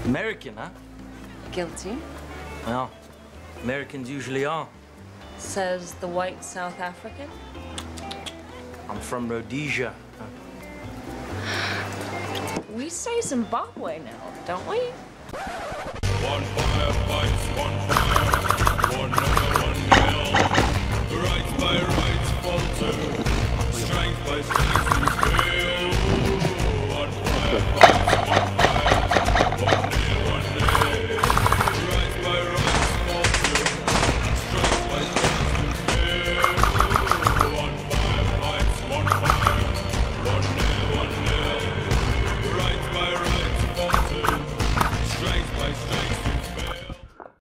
American, huh? Guilty. Well, Americans usually are. Says the white South African. I'm from Rhodesia. We say Zimbabwe now, don't we? One fire fights, one fire, one number, one nail. Rights by rights falter, strength by strength.